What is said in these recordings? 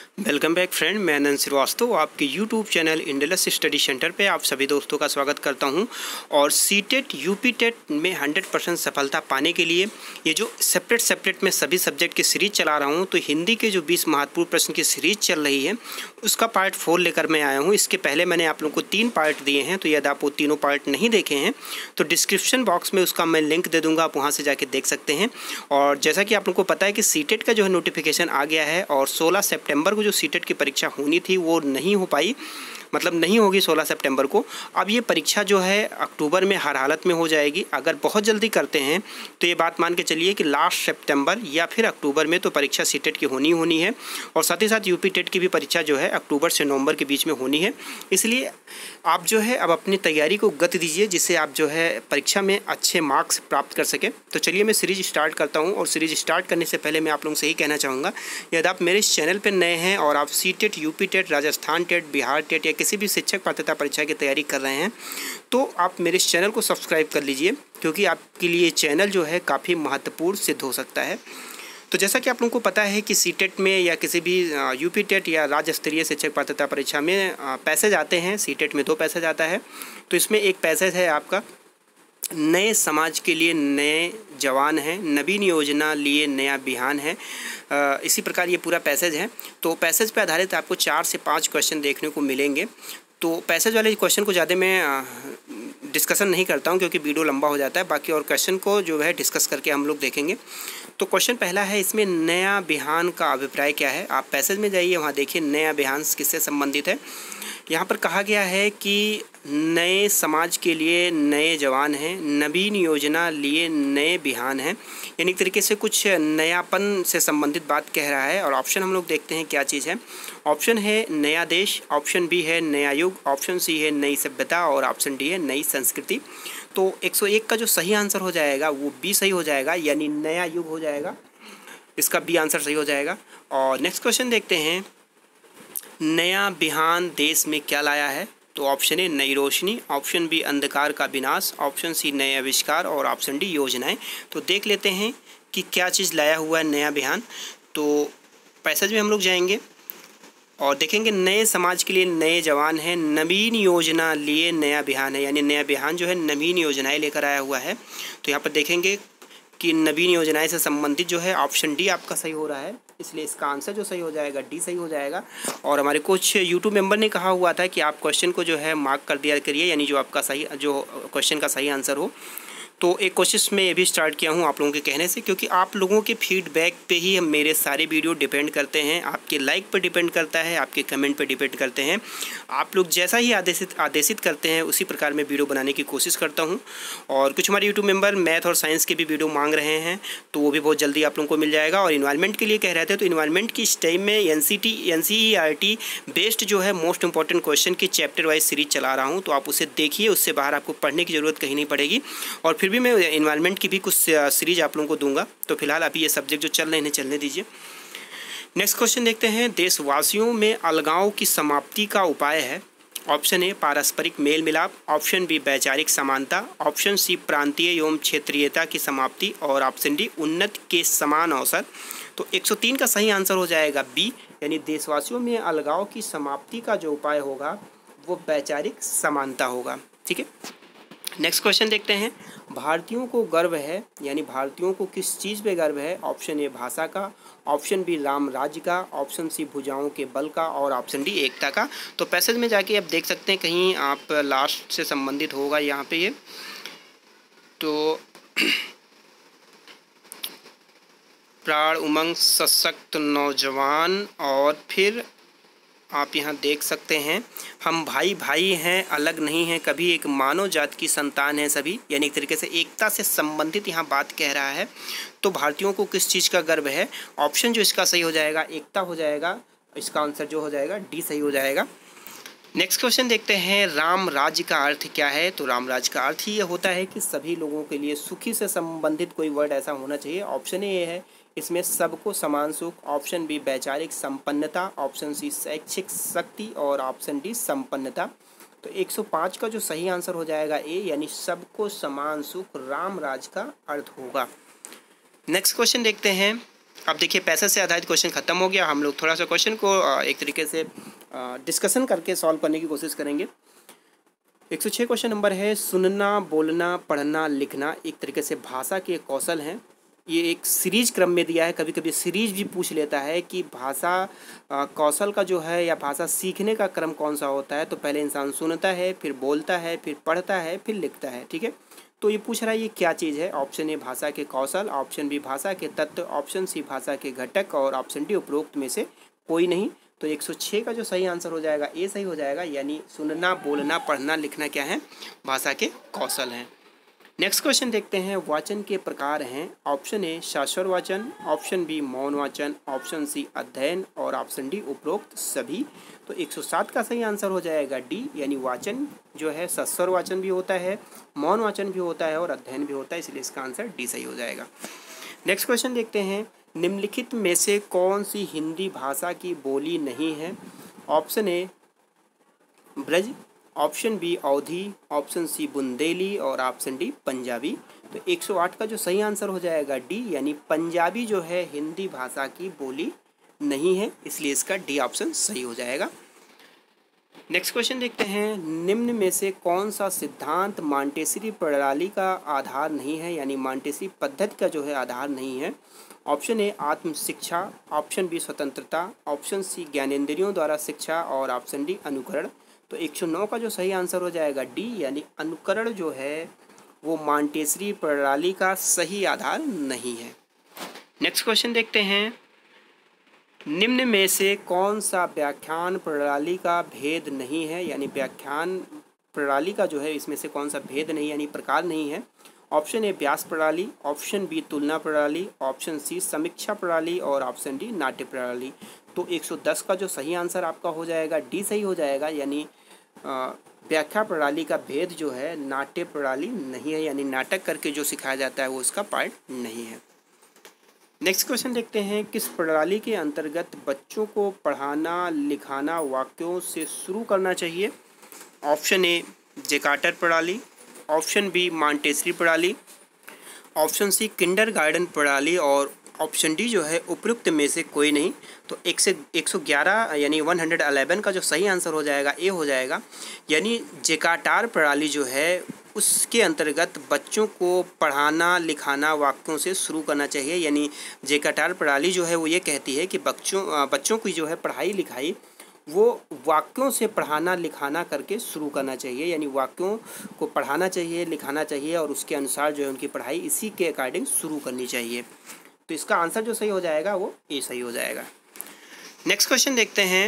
Welcome back friend, मैं अनंत श्रीवास्तव आपके YouTube channel इंडलस स्टडी सेंटर पे आप सभी दोस्तों का स्वागत करता हूं। और सीटेट यूपी टेट में 100% सफलता पाने के लिए ये जो सेपरेट में सभी सब्जेक्ट की सीरीज चला रहा हूं, तो हिंदी के जो 20 महत्वपूर्ण प्रश्न की सीरीज चल रही है उसका पार्ट 4 लेकर मैं आया हूँ। इसके पहले मैंने आप लोगों को 3 पार्ट दिए हैं, तो यदि आप वो तीनों पार्ट नहीं देखे हैं तो डिस्क्रिप्शन बॉक्स में उसका मैं लिंक दे दूँगा, आप वहाँ से जाके देख सकते हैं। और जैसा कि आप लोगों को पता है कि सीटेट का जो है नोटिफिकेशन आ गया है और 16 सितंबर को जो सीटेट की परीक्षा होनी थी वो नहीं हो पाई, मतलब नहीं होगी 16 सितंबर को। अब ये परीक्षा जो है अक्टूबर में हर हालत में हो जाएगी। अगर बहुत जल्दी करते हैं तो ये बात मान के चलिए कि लास्ट सितंबर या फिर अक्टूबर में तो परीक्षा सीटेट की होनी है। और साथ ही साथ यूपी टेट की भी परीक्षा जो है अक्टूबर से नवंबर के बीच में होनी है। इसलिए आप जो है अब अपनी तैयारी को गति दीजिए, जिससे आप जो है परीक्षा में अच्छे मार्क्स प्राप्त कर सकें। तो चलिए मैं सीरीज स्टार्ट करता हूँ। और सीरीज स्टार्ट करने से पहले मैं आप लोगों से यही कहना चाहूँगा, यदि आप मेरे इस चैनल पर नए हैं और आप CTET, UP TET, Rajasthan TET, Bihar TET या किसी भी शिक्षक पात्रता परीक्षा की तैयारी कर रहे हैं तो आप मेरे इस चैनल को सब्सक्राइब कर लीजिए, क्योंकि आपके लिए चैनल जो है काफ़ी महत्वपूर्ण सिद्ध हो सकता है। तो जैसा कि आप लोगों को पता है कि सीटेट में या किसी भी यूपी टेट या राज्य स्तरीय शिक्षक पात्रता परीक्षा में पैसेज आते हैं। सीटेट में 2 पैसेज आता है, तो इसमें एक पैसेज है आपका नए समाज के लिए नए जवान हैं, नवीन योजना लिए नया बिहान है। इसी प्रकार ये पूरा पैसेज है। तो पैसेज पे आधारित आपको 4 से 5 क्वेश्चन देखने को मिलेंगे। तो पैसेज वाले क्वेश्चन को ज़्यादा मैं डिस्कशन नहीं करता हूँ, क्योंकि वीडियो लंबा हो जाता है। बाकी और क्वेश्चन को जो है डिस्कस करके हम लोग देखेंगे। तो क्वेश्चन पहला है, इसमें नया बिहान का अभिप्राय क्या है। आप पैसेज में जाइए, वहाँ देखिए नया बिहान किससे संबंधित है। यहाँ पर कहा गया है कि नए समाज के लिए नए जवान हैं, नवीन योजना लिए नए बिहान हैं। यानी एक तरीके से कुछ नयापन से संबंधित बात कह रहा है। और ऑप्शन हम लोग देखते हैं क्या चीज़ है। ऑप्शन है नया देश, ऑप्शन बी है नया युग, ऑप्शन सी है नई सभ्यता और ऑप्शन डी है नई संस्कृति। तो 101 का जो सही आंसर हो जाएगा वो बी सही हो जाएगा, यानी नया युग हो जाएगा। इसका बी आंसर सही हो जाएगा। और नेक्स्ट क्वेश्चन देखते हैं, नया बिहान देश में क्या लाया है। तो option A Nai Roshni, option B अंधकार का विनाश, ऑप्शन सी नए आविष्कार और ऑप्शन डी योजनाएं। तो देख लेते हैं कि क्या चीज़ लाया हुआ है नया बिहान। तो पैसेज में हम लोग जाएंगे और देखेंगे नए समाज के लिए नए जवान हैं, नवीन योजना लिए नया बिहान है। यानी नया बिहान जो है नवीन योजनाएं लेकर आया हुआ है। तो यहाँ पर देखेंगे कि नवीन योजनाएं से संबंधित जो है ऑप्शन डी आपका सही हो रहा है, इसलिए इसका आंसर जो सही हो जाएगा डी सही हो जाएगा। और हमारे कुछ यूट्यूब मेंबर ने कहा हुआ था कि आप क्वेश्चन को जो है मार्क कर दिया करिए, यानी जो आपका सही जो क्वेश्चन का सही आंसर हो। तो एक कोशिश मैं ये भी स्टार्ट किया हूँ आप लोगों के कहने से, क्योंकि आप लोगों के फीडबैक पे ही हम मेरे सारे वीडियो डिपेंड करते हैं। आपके लाइक पर डिपेंड करता है, आपके कमेंट पर डिपेंड करते हैं। आप लोग जैसा ही आदेशित करते हैं उसी प्रकार मैं वीडियो बनाने की कोशिश करता हूँ। और कुछ हमारे यूट्यूब मेंबर मैथ और साइंस के भी वीडियो मांग रहे हैं, तो वो भी बहुत जल्दी आप लोगों को मिल जाएगा। और इन्वायरमेंट के लिए कह रहे थे, तो इन्वायरमेंट की इस टाइम में NCERT बेस्ड जो है मोस्ट इंपॉर्टेंट क्वेश्चन की चैप्टर वाइज सीरीज चला रहा हूँ, तो आप उसे देखिए। उससे बाहर आपको पढ़ने की ज़रूरत कहीं नहीं पड़ेगी। और फिर भी मैं इन्वायरमेंट की भी कुछ सीरीज आप लोगों को दूंगा। तो फिलहाल अभी ये सब्जेक्ट जो चल रहे हैं इन्हें चलने दीजिए। नेक्स्ट क्वेश्चन देखते हैं, देशवासियों में अलगाव की समाप्ति का उपाय है। ऑप्शन ए पारस्परिक मेल मिलाप, ऑप्शन बी वैचारिक समानता, ऑप्शन सी प्रांतीय एवं क्षेत्रीयता की समाप्ति और ऑप्शन डी उन्नति के समान अवसर। तो 103 का सही आंसर हो जाएगा बी, यानी देशवासियों में अलगाव की समाप्ति का जो उपाय होगा वो वैचारिक समानता होगा। ठीक है, नेक्स्ट क्वेश्चन देखते हैं, भारतीयों को गर्व है, यानी भारतीयों को किस चीज़ पे गर्व है। ऑप्शन ए भाषा का, ऑप्शन बी राम राज्य का, ऑप्शन सी भुजाओं के बल का और ऑप्शन डी एकता का। तो पैसेज में जाके आप देख सकते हैं, कहीं आप लास्ट से संबंधित होगा यहाँ पे ये। तो प्राण उमंग सशक्त नौजवान, और फिर आप यहाँ देख सकते हैं हम भाई भाई हैं अलग नहीं हैं कभी, एक मानव जात की संतान है सभी। यानी एक तरीके से एकता से संबंधित यहाँ बात कह रहा है। तो भारतीयों को किस चीज़ का गर्व है। ऑप्शन जो इसका सही हो जाएगा एकता हो जाएगा। इसका आंसर जो हो जाएगा डी सही हो जाएगा। नेक्स्ट क्वेश्चन देखते हैं, राम राज्य का अर्थ क्या है। तो राम राज्य का अर्थ ही ये होता है कि सभी लोगों के लिए सुखी से संबंधित कोई वर्ड ऐसा होना चाहिए। ऑप्शन ए है इसमें सबको समान सुख, ऑप्शन बी वैचारिक संपन्नता, ऑप्शन सी शैक्षिक शक्ति और ऑप्शन डी संपन्नता। तो 105 का जो सही आंसर हो जाएगा ए, यानी सबको समान सुख राम राज का अर्थ होगा। नेक्स्ट क्वेश्चन देखते हैं, अब देखिए पैसे से आधारित क्वेश्चन खत्म हो गया। हम लोग थोड़ा सा क्वेश्चन को एक तरीके से डिस्कशन करके सॉल्व करने की कोशिश करेंगे। 106 क्वेश्चन नंबर है, सुनना, बोलना, पढ़ना, लिखना एक तरीके से भाषा के कौशल हैं। ये एक सीरीज क्रम में दिया है, कभी कभी सीरीज भी पूछ लेता है कि भाषा कौशल का जो है या भाषा सीखने का क्रम कौन सा होता है। तो पहले इंसान सुनता है, फिर बोलता है, फिर पढ़ता है, फिर लिखता है। ठीक है, तो ये पूछ रहा है ये क्या चीज़ है। ऑप्शन ए भाषा के कौशल, ऑप्शन बी भाषा के तत्व, ऑप्शन सी भाषा के घटक और ऑप्शन डी उपरोक्त में से कोई नहीं। तो 106 का जो सही आंसर हो जाएगा ए सही हो जाएगा, यानी सुनना, बोलना, पढ़ना, लिखना क्या है, भाषा के कौशल हैं। नेक्स्ट क्वेश्चन देखते हैं। वाचन के प्रकार हैं, ऑप्शन ए शाश्वत वाचन, ऑप्शन बी मौन वाचन, ऑप्शन सी अध्ययन और ऑप्शन डी उपरोक्त सभी। तो 107 का सही आंसर हो जाएगा डी, यानी वाचन जो है शाश्वत वाचन भी होता है, मौन वाचन भी होता है और अध्ययन भी होता है, इसलिए इसका आंसर डी सही हो जाएगा। नेक्स्ट क्वेश्चन देखते हैं। निम्नलिखित में से कौन सी हिंदी भाषा की बोली नहीं है। Option A Braj, option B Awadhi, option C Bundeli और ऑप्शन डी पंजाबी। तो 108 का जो सही आंसर हो जाएगा डी, यानी पंजाबी जो है हिंदी भाषा की बोली नहीं है, इसलिए इसका डी ऑप्शन सही हो जाएगा। नेक्स्ट क्वेश्चन देखते हैं। निम्न में से कौन सा सिद्धांत मॉन्टेसरी प्रणाली का आधार नहीं है, यानी मॉन्टेसरी पद्धति का जो है आधार नहीं है। ऑप्शन ए आत्म शिक्षा, ऑप्शन बी स्वतंत्रता, ऑप्शन सी ज्ञानेंद्रियों द्वारा शिक्षा और ऑप्शन डी अनुकरण। तो 109 का जो सही आंसर हो जाएगा डी, यानी अनुकरण जो है वो मॉन्टेसरी प्रणाली का सही आधार नहीं है। नेक्स्ट क्वेश्चन देखते हैं। निम्न में से कौन सा व्याख्यान प्रणाली का भेद नहीं है, यानी व्याख्यान प्रणाली का जो है इसमें से कौन सा भेद नहीं यानी प्रकार नहीं है। ऑप्शन ए व्यास प्रणाली, ऑप्शन बी तुलना प्रणाली, ऑप्शन सी समीक्षा प्रणाली और ऑप्शन डी नाट्य प्रणाली। तो 110 का जो सही आंसर आपका हो जाएगा डी सही हो जाएगा, यानी व्याख्या प्रणाली का भेद जो है नाट्य प्रणाली नहीं है, यानी नाटक करके जो सिखाया जाता है वो इसका पार्ट नहीं है। नेक्स्ट क्वेश्चन देखते हैं। किस प्रणाली के अंतर्गत बच्चों को पढ़ाना लिखाना वाक्यों से शुरू करना चाहिए। ऑप्शन ए जेकार्टर प्रणाली, ऑप्शन बी मॉन्टेसरी प्रणाली, ऑप्शन सी किंडरगार्टन प्रणाली और ऑप्शन डी जो है उपयुक्त में से कोई नहीं। तो 111 यानी 111 का जो सही आंसर हो जाएगा ए हो जाएगा, यानी जेकार्टर प्रणाली जो है उसके अंतर्गत बच्चों को पढ़ाना लिखाना वाक्यों से शुरू करना चाहिए। यानी जेकार्टर प्रणाली जो है वो ये कहती है कि बच्चों की जो है पढ़ाई लिखाई वो वाक्यों से पढ़ाना लिखाना करके शुरू करना चाहिए, यानी वाक्यों को पढ़ाना चाहिए लिखाना चाहिए और उसके अनुसार जो है उनकी पढ़ाई इसी के अकॉर्डिंग शुरू करनी चाहिए। तो इसका आंसर जो सही हो जाएगा वो ए सही हो जाएगा। नेक्स्ट क्वेश्चन देखते हैं।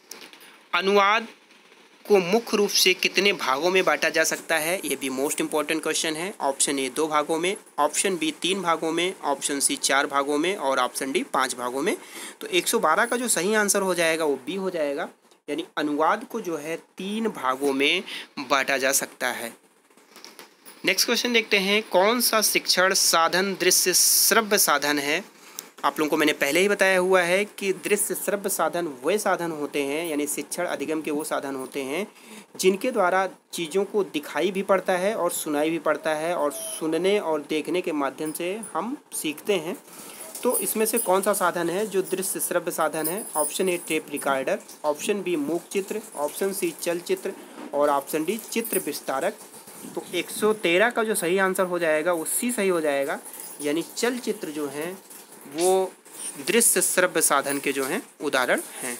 अनुवाद को मुख्य रूप से कितने भागों में बांटा जा सकता है, ये भी मोस्ट इंपॉर्टेंट क्वेश्चन है। ऑप्शन ए 2 भागों में, ऑप्शन बी 3 भागों में, ऑप्शन सी 4 भागों में और ऑप्शन डी 5 भागों में। तो 112 का जो सही आंसर हो जाएगा वो बी हो जाएगा, यानी अनुवाद को जो है 3 भागों में बांटा जा सकता है। नेक्स्ट क्वेश्चन देखते हैं। कौन सा शिक्षण साधन दृश्य श्रव्य साधन है। आप लोगों को मैंने पहले ही बताया हुआ है कि दृश्य श्रव्य साधन वे साधन होते हैं, यानी शिक्षण अधिगम के वो साधन होते हैं जिनके द्वारा चीज़ों को दिखाई भी पड़ता है और सुनाई भी पड़ता है और सुनने और देखने के माध्यम से हम सीखते हैं। तो इसमें से कौन सा साधन है जो दृश्य श्रव्य साधन है। Option A tape recorder, option B मूक चित्र, ऑप्शन सी चलचित्र और ऑप्शन डी चित्र विस्तारक। तो 113 का जो सही आंसर हो जाएगा वो सी सही हो जाएगा, यानी चलचित्र जो हैं वो दृश्य श्रव्य साधन के जो हैं उदाहरण हैं।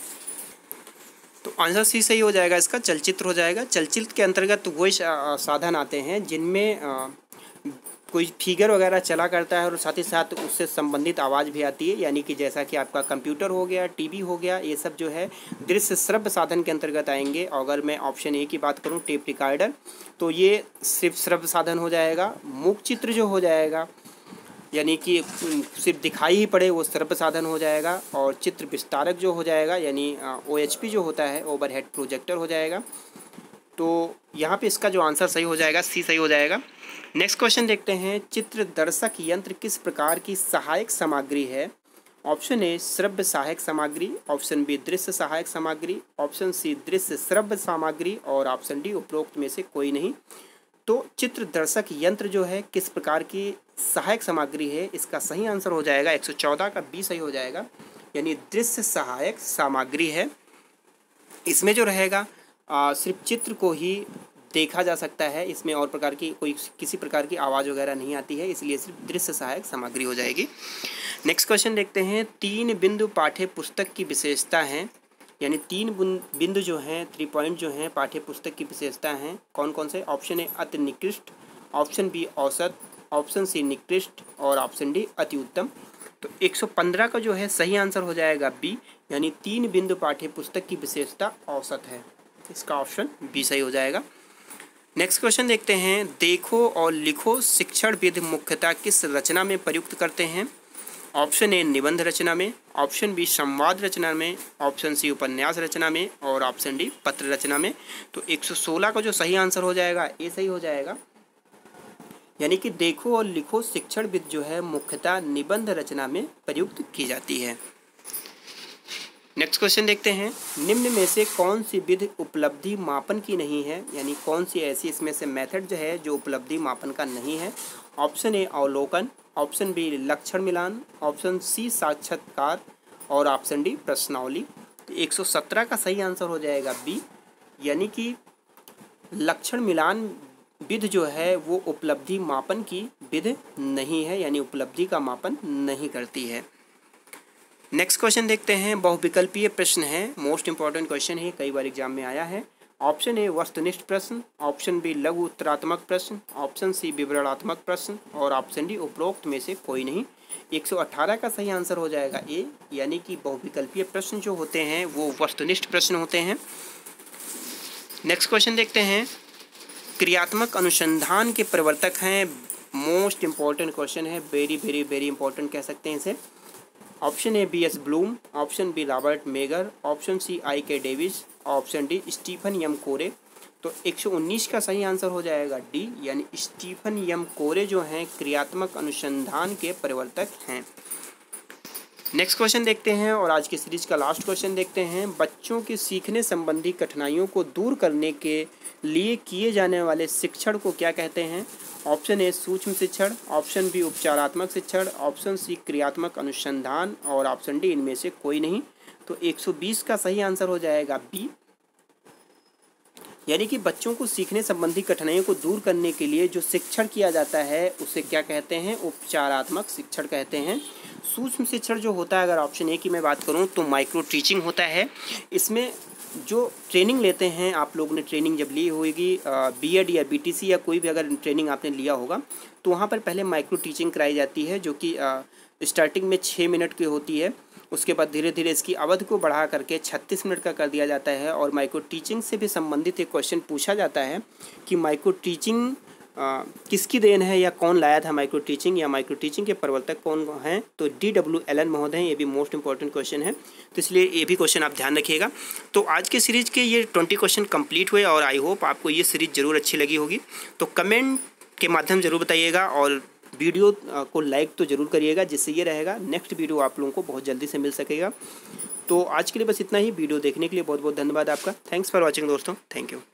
तो आंसर सी सही हो जाएगा, इसका चलचित्र हो जाएगा। चलचित्र के अंतर्गत वही साधन आते हैं जिनमें कोई फिगर वगैरह चला करता है और साथ ही साथ उससे संबंधित आवाज़ भी आती है, यानी कि जैसा कि आपका कंप्यूटर हो गया, टीवी हो गया, ये सब जो है दृश्य श्रव्य साधन के अंतर्गत आएंगे। अगर मैं ऑप्शन ए की बात करूं टेप रिकॉर्डर, तो ये सिर्फ श्रव्य साधन हो जाएगा। मूक चित्र जो हो जाएगा यानी कि सिर्फ दिखाई ही पड़े वो श्रव्य साधन हो जाएगा। और चित्र विस्तारक जो हो जाएगा यानी OHP जो होता है ओवरहेड प्रोजेक्टर हो जाएगा। तो यहाँ पे इसका जो आंसर सही हो जाएगा सी सही हो जाएगा। नेक्स्ट क्वेश्चन देखते हैं। चित्र दर्शक यंत्र किस प्रकार की सहायक सामग्री है। ऑप्शन ए श्रव्य सहायक सामग्री, ऑप्शन बी दृश्य सहायक सामग्री, ऑप्शन सी दृश्य श्रव्य सामग्री और ऑप्शन डी उपरोक्त में से कोई नहीं। तो चित्र दर्शक यंत्र जो है किस प्रकार की सहायक सामग्री है, इसका सही आंसर हो जाएगा 114 का बी सही हो जाएगा, यानी दृश्य सहायक सामग्री है। इसमें जो रहेगा सिर्फ चित्र को ही देखा जा सकता है, इसमें और प्रकार की किसी प्रकार की आवाज़ वगैरह नहीं आती है, इसलिए सिर्फ दृश्य सहायक सामग्री हो जाएगी। नेक्स्ट क्वेश्चन देखते हैं, 3 बिंदु पाठ्य पुस्तक की विशेषता हैं, यानी 3 बिंदु जो हैं, 3 पॉइंट जो हैं पाठ्य पुस्तक की विशेषता हैं, कौन कौन से? ऑप्शन ए अति निकृष्ट, ऑप्शन बी औसत, ऑप्शन सी निकृष्ट और ऑप्शन डी अति उत्तम। तो 115 का जो है सही आंसर हो जाएगा बी, यानी 3 बिंदु पाठ्य पुस्तक की विशेषता औसत है, इसका ऑप्शन बी सही हो जाएगा। नेक्स्ट क्वेश्चन देखते हैं, देखो और लिखो शिक्षण विधि मुख्यतः किस रचना में प्रयुक्त करते हैं? ऑप्शन ए निबंध रचना में, ऑप्शन बी संवाद रचना में, ऑप्शन सी उपन्यास रचना में और ऑप्शन डी पत्र रचना में। तो 116 का जो सही आंसर हो जाएगा ए सही हो जाएगा, यानी कि देखो और लिखो शिक्षण विधि जो है मुख्यतः निबंध रचना में प्रयुक्त की जाती है। नेक्स्ट क्वेश्चन देखते हैं, निम्न में से कौन सी विधि उपलब्धि मापन की नहीं है, यानी कौन सी ऐसी इसमें से मेथड जो है जो उपलब्धि मापन का नहीं है? ऑप्शन ए अवलोकन, ऑप्शन बी लक्षण मिलान, ऑप्शन सी साक्षात्कार और ऑप्शन डी प्रश्नावली। तो 117 का सही आंसर हो जाएगा बी, यानी कि लक्षण मिलान विधि जो है वो उपलब्धि मापन की विधि नहीं है, यानी उपलब्धि का मापन नहीं करती है। नेक्स्ट क्वेश्चन देखते हैं, बहुविकल्पीय प्रश्न है, मोस्ट इंपॉर्टेंट क्वेश्चन है, कई बार एग्जाम में आया है। ऑप्शन ए वस्तुनिष्ठ प्रश्न, ऑप्शन बी लघु उत्तरात्मक प्रश्न, ऑप्शन सी विवरणात्मक प्रश्न और ऑप्शन डी उपरोक्त में से कोई नहीं। 118 का सही आंसर हो जाएगा ए, यानी कि बहुविकल्पीय प्रश्न जो होते हैं वो वस्तुनिष्ठ प्रश्न होते हैं। नेक्स्ट क्वेश्चन देखते हैं, क्रियात्मक अनुसंधान के प्रवर्तक हैं, मोस्ट इंपॉर्टेंट क्वेश्चन है, वेरी वेरी वेरी इंपॉर्टेंट कह सकते हैं इसे। Option A B S Bloom, option B Robert Mager, option C I K Davis, option D Stephen M Corey. तो 119 का सही आंसर हो जाएगा डी, यानी स्टीफन यम कोरे जो हैं क्रियात्मक अनुसंधान के प्रवर्तक हैं। नेक्स्ट क्वेश्चन देखते हैं और आज की सीरीज का लास्ट क्वेश्चन देखते हैं, बच्चों के सीखने संबंधी कठिनाइयों को दूर करने के लिए किए जाने वाले शिक्षण को क्या कहते हैं? ऑप्शन ए सूक्ष्म शिक्षण, ऑप्शन बी उपचारात्मक शिक्षण, ऑप्शन सी क्रियात्मक अनुसंधान और ऑप्शन डी इनमें से कोई नहीं। तो 120 का सही आंसर हो जाएगा बी, यानी कि बच्चों को सीखने संबंधी कठिनाइयों को दूर करने के लिए जो शिक्षण किया जाता है उसे क्या कहते हैं? उपचारात्मक शिक्षण कहते हैं। सूक्ष्म शिक्षण जो होता है, अगर ऑप्शन ए की मैं बात करूं तो माइक्रो टीचिंग होता है। इसमें जो ट्रेनिंग लेते हैं, आप लोगों ने ट्रेनिंग जब ली होगी बीएड या बीटीसी या कोई भी अगर ट्रेनिंग आपने लिया होगा तो वहाँ पर पहले माइक्रो टीचिंग कराई जाती है, जो कि स्टार्टिंग में 6 मिनट की होती है। उसके बाद धीरे धीरे इसकी अवधि को बढ़ा करके 36 मिनट का कर दिया जाता है। और माइक्रो टीचिंग से भी संबंधित एक क्वेश्चन पूछा जाता है कि माइक्रो टीचिंग किसकी देन है या कौन लाया था माइक्रो टीचिंग, या माइक्रो टीचिंग के प्रवर्तक कौन हैं? तो DW एलन महोदय हैं, ये भी मोस्ट इंपॉर्टेंट क्वेश्चन है, तो इसलिए ये भी क्वेश्चन आप ध्यान रखिएगा। तो आज के सीरीज़ के ये 20 क्वेश्चन कंप्लीट हुए और आई होप आपको ये सीरीज़ ज़रूर अच्छी लगी होगी। तो कमेंट के माध्यम ज़रूर बताइएगा और वीडियो को लाइक तो ज़रूर करिएगा, जिससे ये रहेगा नेक्स्ट वीडियो आप लोगों को बहुत जल्दी से मिल सकेगा। तो आज के लिए बस इतना ही। वीडियो देखने के लिए बहुत बहुत धन्यवाद आपका। थैंक्स फॉर वॉचिंग दोस्तों, थैंक यू।